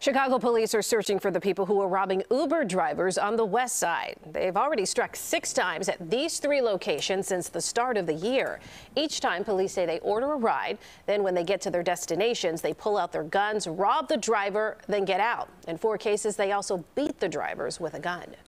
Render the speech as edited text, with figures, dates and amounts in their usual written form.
Chicago police are searching for the people who are robbing Uber drivers on the west side. They've already struck 6 times at these 3 locations since the start of the year. Each time, police say they order a ride. Then when they get to their destinations, they pull out their guns, rob the driver, then get out. In 4 cases, they also beat the drivers with a gun.